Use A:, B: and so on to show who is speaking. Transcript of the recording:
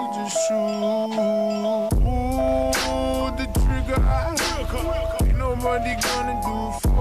A: just shoot the trigger. Ain't nobody gonna do